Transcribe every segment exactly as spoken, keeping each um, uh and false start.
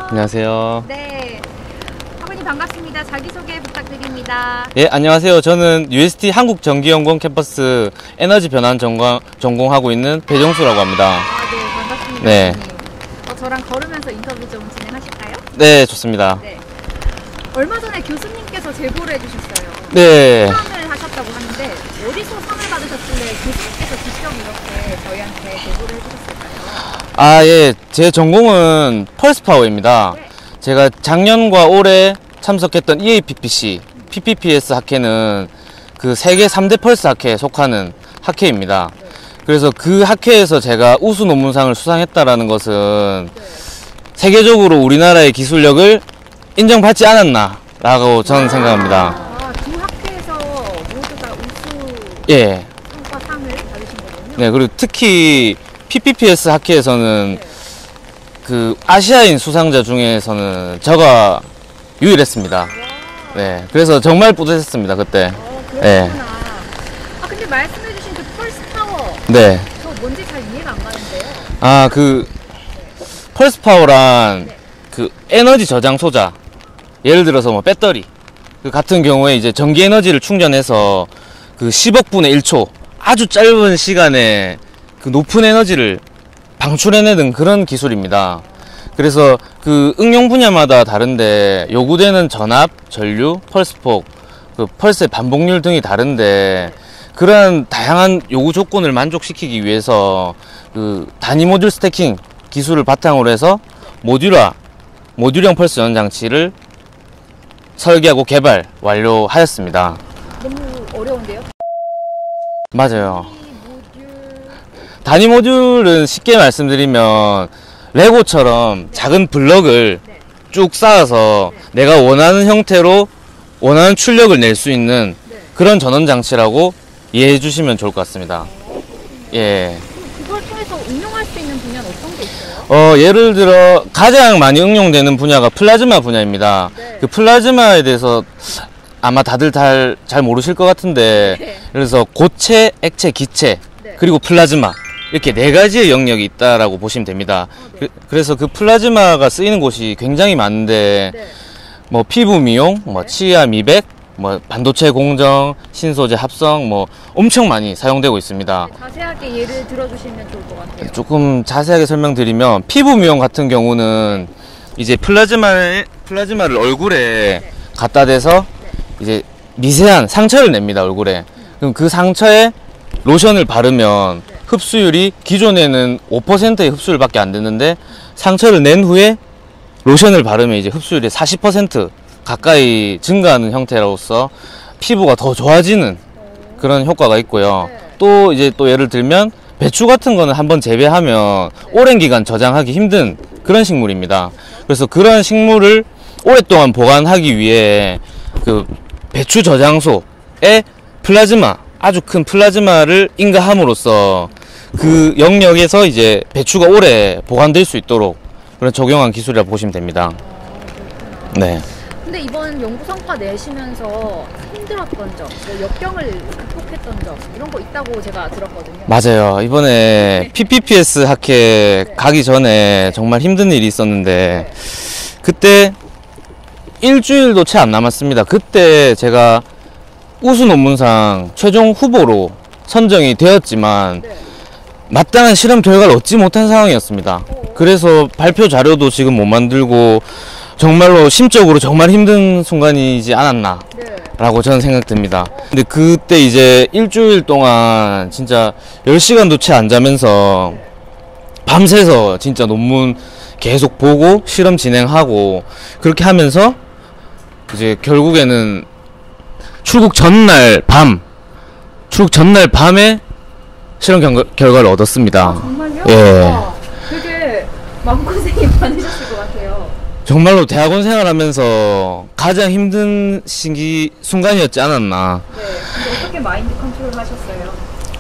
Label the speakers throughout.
Speaker 1: 안녕하세요.
Speaker 2: 네. 아버님 반갑습니다. 자기소개 부탁드립니다.
Speaker 1: 예, 안녕하세요. 저는 유에스티 한국전기연구원 캠퍼스 에너지 변환 전공, 전공하고 있는 배정수라고 합니다.
Speaker 2: 아, 네. 반갑습니다.
Speaker 1: 네.
Speaker 2: 어, 저랑 걸으면서 인터뷰 좀 진행하실까요?
Speaker 1: 네, 좋습니다.
Speaker 2: 네. 얼마 전에 교수님께서 제보를 해주셨어요.
Speaker 1: 네.
Speaker 2: 상을 하셨다고 하는데 어디서 상을 받으셨길래 교수님께서 직접 이렇게 저희한테 제보를 해주셨을까요?
Speaker 1: 아, 예. 제 전공은 펄스파워입니다.
Speaker 2: 네.
Speaker 1: 제가 작년과 올해 참석했던 이에이피피씨, 피피피에스 학회는 그 세계 삼 대 펄스 학회에 속하는 학회입니다.
Speaker 2: 네.
Speaker 1: 그래서 그 학회에서 제가 우수 논문상을 수상했다라는 것은
Speaker 2: 네.
Speaker 1: 세계적으로 우리나라의 기술력을 인정받지 않았나 라고 저는 생각합니다.
Speaker 2: 아, 두 학회에서 모두 다 우수
Speaker 1: 예.
Speaker 2: 성과상을 받으신 거군요.
Speaker 1: 네, 그리고 특히 피피피에스 학회에서는
Speaker 2: 네.
Speaker 1: 그 아시아인 수상자 중에서는 저가 유일했습니다.
Speaker 2: 와.
Speaker 1: 네, 그래서 정말 뿌듯했습니다 그때.
Speaker 2: 어,
Speaker 1: 네.
Speaker 2: 그렇구나. 아, 근데 말씀해주신 그 펄스 파워.
Speaker 1: 네.
Speaker 2: 저 뭔지 잘 이해가 안 가는데요.
Speaker 1: 아, 그 펄스 파워란
Speaker 2: 네.
Speaker 1: 그 에너지 저장 소자. 예를 들어서 뭐 배터리. 그 같은 경우에 이제 전기 에너지를 충전해서 그 십억 분의 일 초 아주 짧은 시간에 그 높은 에너지를 방출해내는 그런 기술입니다. 그래서 그 응용 분야마다 다른데 요구되는 전압, 전류, 펄스폭, 그 펄스의 반복률 등이 다른데 그러한 다양한 요구 조건을 만족시키기 위해서 그 단위 모듈 스태킹 기술을 바탕으로 해서 모듈화, 모듈형 펄스 전원 장치를 설계하고 개발 완료하였습니다.
Speaker 2: 너무 어려운데요?
Speaker 1: 맞아요.
Speaker 2: 이 모듈.
Speaker 1: 단위 모듈은 쉽게 말씀드리면 레고처럼 작은 블럭을
Speaker 2: 네.
Speaker 1: 쭉 쌓아서
Speaker 2: 네.
Speaker 1: 내가 원하는 형태로 원하는 출력을 낼 수 있는
Speaker 2: 네.
Speaker 1: 그런 전원 장치라고 이해해 주시면 좋을 것 같습니다. 예.
Speaker 2: 그걸 통해서 응용할 수 있는 분야는 어떤 게 있어요?
Speaker 1: 어, 예를 들어 가장 많이 응용되는 분야가 플라즈마 분야입니다.
Speaker 2: 네.
Speaker 1: 그 플라즈마에 대해서 아마 다들 잘, 잘 모르실 것 같은데
Speaker 2: 네.
Speaker 1: 그래서 고체, 액체, 기체
Speaker 2: 네.
Speaker 1: 그리고 플라즈마 이렇게 네 가지의 영역이 있다라고 보시면 됩니다.
Speaker 2: 어, 네.
Speaker 1: 그, 그래서 그 플라즈마가 쓰이는 곳이 굉장히 많은데
Speaker 2: 네.
Speaker 1: 뭐 피부 미용, 뭐
Speaker 2: 네.
Speaker 1: 치아 미백, 뭐 반도체 공정, 신소재 합성 뭐 엄청 많이 사용되고 있습니다.
Speaker 2: 네, 자세하게 예를 들어주시면 좋을 것 같아요.
Speaker 1: 조금 자세하게 설명드리면 피부 미용 같은 경우는 이제 플라즈마를 플라즈마를 얼굴에
Speaker 2: 네.
Speaker 1: 갖다 대서 이제 미세한 상처를 냅니다 얼굴에. 그럼 그 상처에 로션을 바르면
Speaker 2: 네.
Speaker 1: 흡수율이 기존에는 오 퍼센트의 흡수율밖에 안 됐는데 상처를 낸 후에 로션을 바르면 이제 흡수율이 사십 퍼센트 가까이 증가하는 형태로서 피부가 더 좋아지는 그런 효과가 있고요.
Speaker 2: 네.
Speaker 1: 또 이제 또 예를 들면 배추 같은 거는 한번 재배하면 오랜 기간 저장하기 힘든 그런 식물입니다. 그래서 그런 식물을 오랫동안 보관하기 위해 그 배추 저장소에 플라즈마, 아주 큰 플라즈마를 인가함으로써 그 영역에서 이제 배추가 오래 보관될 수 있도록 그런 적용한 기술이라고 보시면 됩니다. 네.
Speaker 2: 근데 이번 연구 성과 내시면서 힘들었던 점, 뭐 역경을 극복했던 점 이런 거 있다고 제가 들었거든요.
Speaker 1: 맞아요. 이번에 피피피에스 학회
Speaker 2: 네.
Speaker 1: 가기 전에 정말 힘든 일이 있었는데 그때 일주일도 채 안 남았습니다. 그때 제가 우수 논문상 최종 후보로 선정이 되었지만
Speaker 2: 네.
Speaker 1: 마땅한 실험 결과를 얻지 못한 상황이었습니다. 그래서 발표 자료도 지금 못 만들고 정말로 심적으로 정말 힘든 순간이지 않았나
Speaker 2: 네.
Speaker 1: 라고 저는 생각됩니다. 근데 그때 이제 일주일 동안 진짜 열 시간도 채 안 자면서 밤새서 진짜 논문 계속 보고 실험 진행하고 그렇게 하면서 이제 결국에는 출국 전날 밤 출국 전날 밤에 실험 결과, 결과를 얻었습니다.
Speaker 2: 아, 정말요?
Speaker 1: 예.
Speaker 2: 와, 되게 마음고생이 많으셨을 것 같아요.
Speaker 1: 정말로 대학원 생활하면서 가장 힘든 시기 순간이었지 않았나.
Speaker 2: 네. 근데 어떻게 마인드 컨트롤 하셨어요?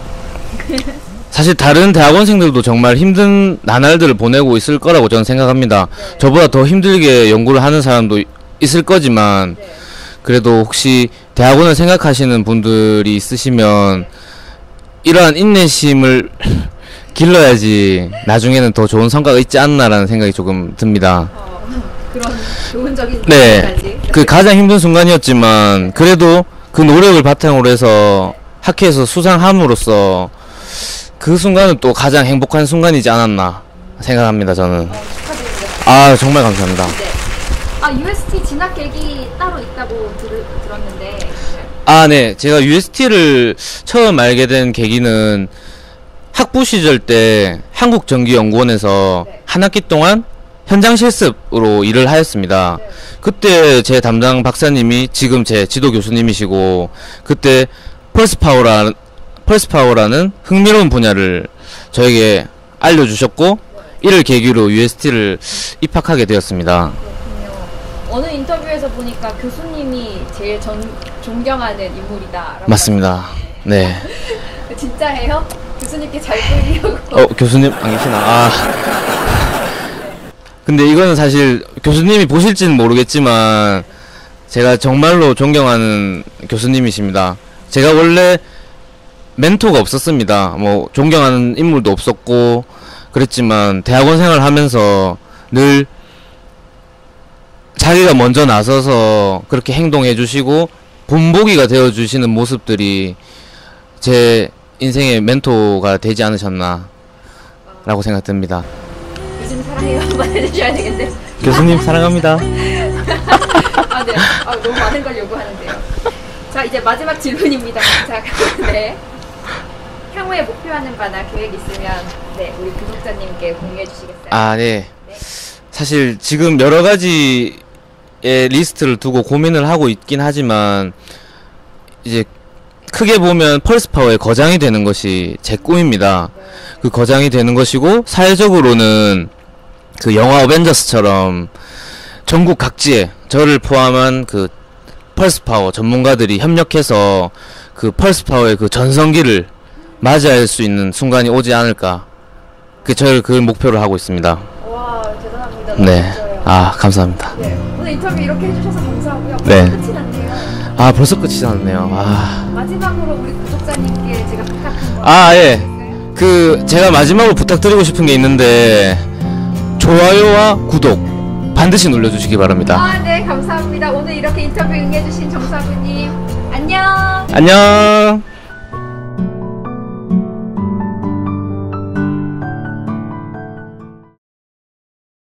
Speaker 1: 사실 다른 대학원생들도 정말 힘든 나날들을 보내고 있을 거라고 저는 생각합니다.
Speaker 2: 네.
Speaker 1: 저보다 더 힘들게 연구를 하는 사람도 있을 거지만
Speaker 2: 네.
Speaker 1: 그래도 혹시 대학원을 생각하시는 분들이 있으시면 이러한 인내심을 길러야지 나중에는 더 좋은 성과가 있지 않나라는 생각이 조금 듭니다.
Speaker 2: 어, 그런 교훈적인
Speaker 1: 네,
Speaker 2: 부분까지.
Speaker 1: 그 가장 힘든 순간이었지만 그래도 그 노력을 바탕으로 해서 학회에서 수상함으로써 그 순간은 또 가장 행복한 순간이지 않았나 생각합니다. 저는.
Speaker 2: 어, 축하드립니다.
Speaker 1: 아, 정말 감사합니다.
Speaker 2: 네. 아 유에스티 진학 계획이 따로 있다고 들, 들었는데.
Speaker 1: 아, 네. 제가 유에스티를 처음 알게 된 계기는 학부 시절 때 한국전기연구원에서
Speaker 2: 네.
Speaker 1: 한 학기 동안 현장 실습으로 일을 하였습니다.
Speaker 2: 네.
Speaker 1: 그때 제 담당 박사님이 지금 제 지도 교수님이시고, 그때 펄스파워라는, 펄스파워라는 흥미로운 분야를 저에게 알려주셨고, 이를 계기로 유에스티를 입학하게 되었습니다.
Speaker 2: 그렇군요. 어느 인터뷰에서 보니까 교수님이 제일 전, 존경하는 인물이다.
Speaker 1: 맞습니다. 네.
Speaker 2: 진짜예요? 교수님께 잘 보이려고.
Speaker 1: 어, 교수님 안 계시나? 아. 근데 이거는 사실 교수님이 보실지는 모르겠지만 제가 정말로 존경하는 교수님이십니다. 제가 원래 멘토가 없었습니다. 뭐 존경하는 인물도 없었고 그랬지만 대학원 생활을 하면서 늘 자기가 먼저 나서서 그렇게 행동해 주시고 본보기가 되어 주시는 모습들이 제 인생의 멘토가 되지 않으셨나 라고 생각됩니다.
Speaker 2: 교수님 사랑해요. 한번 해주셔야 되겠네.
Speaker 1: 교수님 사랑합니다.
Speaker 2: 아, 네. 아, 너무 많은 걸 요구하는데요. 자, 이제 마지막 질문입니다. 자, 네. 향후에 목표하는 바나 계획 있으면 네, 우리 구독자님께 공유해 주시겠어요?
Speaker 1: 아, 네.
Speaker 2: 네.
Speaker 1: 사실 지금 여러 가지의 리스트를 두고 고민을 하고 있긴 하지만 이제 크게 보면 펄스파워의 거장이 되는 것이 제 꿈입니다.
Speaker 2: 네.
Speaker 1: 그 거장이 되는 것이고 사회적으로는 그 영화 어벤져스처럼 전국 각지에 저를 포함한 그 펄스파워 전문가들이 협력해서 그 펄스파워의 그 전성기를 맞이할 수 있는 순간이 오지 않을까. 그 저를 그 목표를 하고 있습니다.
Speaker 2: 와, 대단합니다. 너무
Speaker 1: 네.
Speaker 2: 멋져요.
Speaker 1: 아, 감사합니다.
Speaker 2: 네. 오늘 인터뷰 이렇게 해주셔서 감사하고요.
Speaker 1: 네.
Speaker 2: 끝이 났네요.
Speaker 1: 아, 벌써 끝이 났네요. 아.
Speaker 2: 마지막으로 우리 구독자님께 제가 부탁한 거.
Speaker 1: 아, 예. 그 제가 마지막으로 부탁드리고 싶은 게 있는데 좋아요와 구독 반드시 눌러주시기 바랍니다.
Speaker 2: 아, 네, 감사합니다. 오늘 이렇게 인터뷰 응해주신 정사부님 안녕.
Speaker 1: 안녕.